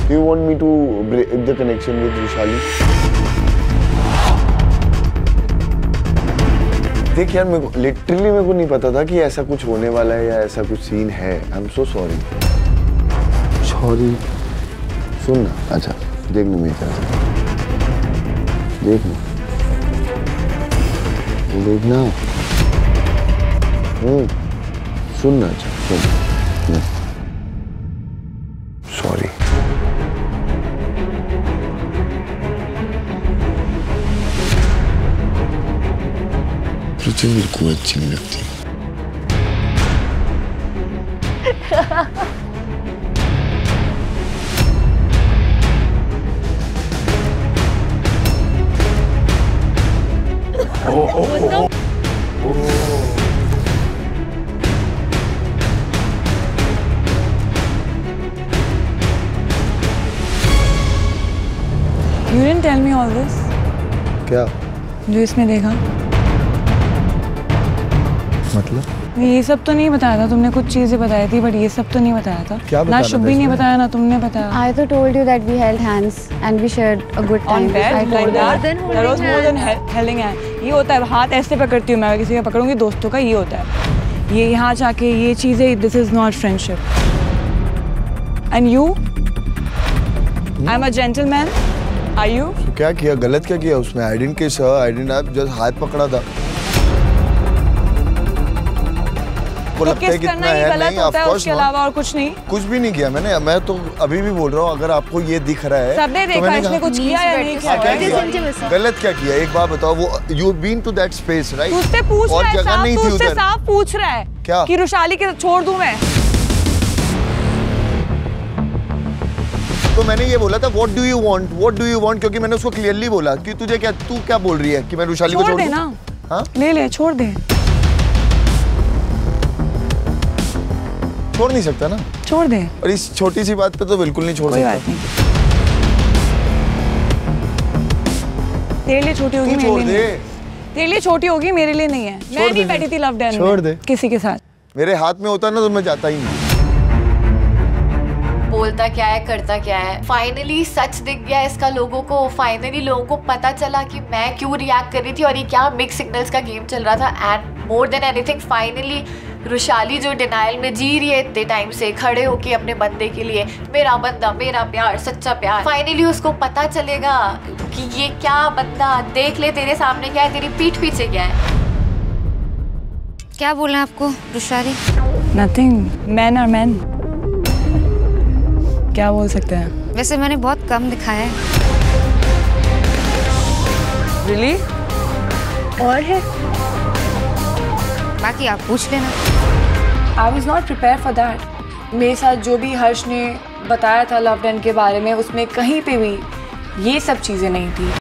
You want me to break the connection with Vishali? देख यार, literally मेरे को नहीं पता था कि ऐसा कुछ होने वाला है या ऐसा कुछ सीन है। I am so sorry. Sorry. सुन ना, अच्छा देखना मेरी तरफ, देखना देखना। सुन ना, अच्छा सुन। सॉरी। तुझे मेरे को अच्छी नहीं लगती। You didn't tell me all this. क्या? जो इसमें देखा। मतलब? ये सब तो नहीं बताया था तुमने, कुछ चीजें बताई थी बट ये सब तो नहीं बताया था। क्या ना शुभी नहीं बताया ना तुमने बताया। I तो told you that we held hands and we shared a good time. On bed, I like that. that. That was more than holding hand. ये होता है, हाथ ऐसे पकड़ती हूँ मैं, किसी का पकड़ूंगी दोस्तों का, ये होता है। ये यहाँ जाके ये चीजें, this is not friendship. And you? I'm a gentleman. Are you? तो क्या किया, गलत क्या किया उसने? I didn't kiss her, I didn't have, just हाथ पकड़ा था। तो किस करना ही गलत होता है, उसके अलावा और कुछ नहीं। कुछ भी नहीं किया मैंने। मैं तो अभी भी बोल रहा हूँ, अगर आपको ये दिख रहा है सबने देखा, इसने कुछ किया या नहीं किया? गलत क्या किया एक बात बताओ। वो you been to that space right? तुझसे पूछ रहा है साफ, तुझसे साफ पूछ रहा है क्या कि रुशाली के छोड़ दूं मैं? तो मैंने ये बोला था व्हाट डू यू वांट, क्योंकि मैंने उसको क्लियरली बोला कि तुझे क्या, तू क्या बोल रही है कि मैं रुशाली को छोड़ दूं? ना। हाँ ले छोड़ दे। छोड़ नहीं सकता ना, छोड़ दे। और इस छोटी सी बात पे तो बिल्कुल नहीं छोड़ सकता। बात नहीं। तेरे लिए छोटी होगी, मेरे लिए नहीं। तेरे लिए छोटी होगी, मेरे लिए नहीं है। मैं नहीं बैठी थी लव डैन में छोड़ दे किसी के साथ। मेरे हाथ में होता ना तो मैं जाता ही नहीं। बोलता क्या है, करता क्या है। फाइनली सच दिख गया इसका लोगों को। फाइनली लोगों को पता चला कि मैं क्यों रिएक्ट कर रही थी और ये क्या मिक्स सिग्नल्स का गेम चल रहा था। And more than anything finally Rushali जो डिनाइल में जी रही है इतने टाइम से, खड़े होके अपने बंदे के लिए, मेरा बंदा, मेरा प्यार, सच्चा प्यार, फाइनली उसको पता चलेगा कि ये क्या बंदा, देख ले तेरे सामने क्या है, तेरी पीठ पीछे क्या है। क्या बोलना आपको Rushali? Nothing. Man or man, क्या बोल सकते हैं? वैसे मैंने बहुत कम दिखाया है। Really? और है? बाकी आप पूछ लेना। I was not prepared for that. मेरे साथ जो भी हर्ष ने बताया था लव डैन के बारे में, उसमें कहीं पे भी ये सब चीजें नहीं थी।